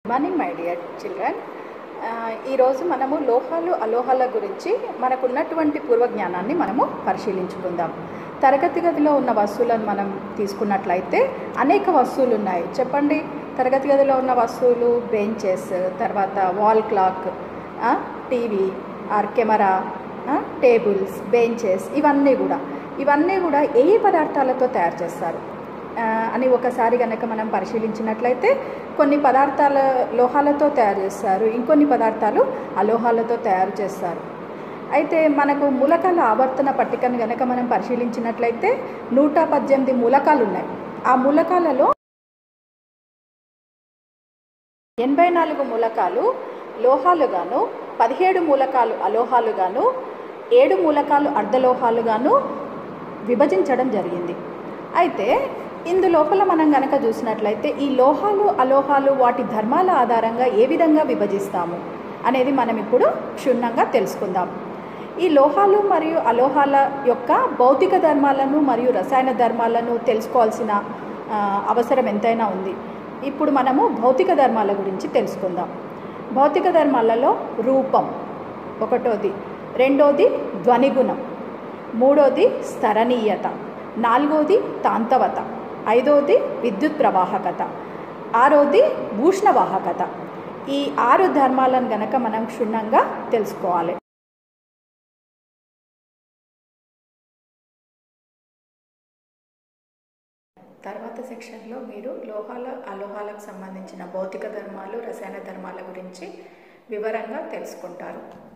Morning my dear children. ఈరోజు మనము లోహాలు అలోహాల గురించి మనకున్నటువంటి పూర్వజ్ఞానాన్ని మనము పరిశీలించుకుందాం. తరగతి గదిలో ఉన్న వస్తువులను మనం తీసుకున్నట్లయితే అనేక వస్తువులు ఉన్నాయి. చెప్పండి, తరగతి గదిలో ఉన్న వస్తువులు బెంచెస్, తర్వాత wall clock, TV or camera, tables, benches, ఇవన్నీ కూడా ఏ పదార్థాలతో తయారు చేస్తారు అని ఒకసారి కనుక మనం పరిశీలించినట్లయితే కొన్ని పదార్థాల లోహాలతో తయారు చేస్తారు, ఇంకొన్ని పదార్థాలు అలోహాలతో తయారు చేస్తారు. అయితే మనకు మూలకాల ఆవర్తన పట్టికను కనుక మనం పరిశీలించినట్లయితే 118 మూలకాలు ఉన్నాయి. ఆ మూలకాలలో 84 మూలకాలు లోహాలుగాను, 17 మూలకాలు అలోహాలుగాను, 7 మూలకాలు అర్ధలోహాలుగాను విభజించడం జరిగింది. అయితే ఇందులోపల మనం కనుక చూసినట్లయితే ఈ లోహాలు అలోహాలు వాటి ధర్మాల ఆధారంగా ఏ విధంగా విభజిస్తాము అనేది మనం ఇప్పుడు క్షుణ్ణంగా తెలుసుకుందాం. ఈ లోహాలు మరియు అలోహాల యొక్క భౌతిక ధర్మాలను మరియు రసాయన ధర్మాలను తెలుసుకోవాల్సిన అవసరం ఎంతైనా ఉంది. ఇప్పుడు మనము భౌతిక ధర్మాల గురించి తెలుసుకుందాం. భౌతిక ధర్మాలలో రూపం ఒకటోది, రెండోది ధ్వనిగుణం, మూడోది స్థరణీయత, నాలుగోది తాంతవత, ఐదోది విద్యుత్ ప్రవాహకత, ఆరోది భూషణవాహకత. ఈ 6 ధర్మాలను గనక మనం క్షుణ్ణంగా తెలుసుకోవాలి. తర్వాత సెక్షన్లో మీరు లోహాల అలోహాలకు సంబంధించిన భౌతిక ధర్మాలు రసాయన ధర్మాల గురించి వివరంగా తెలుసుకుంటారు.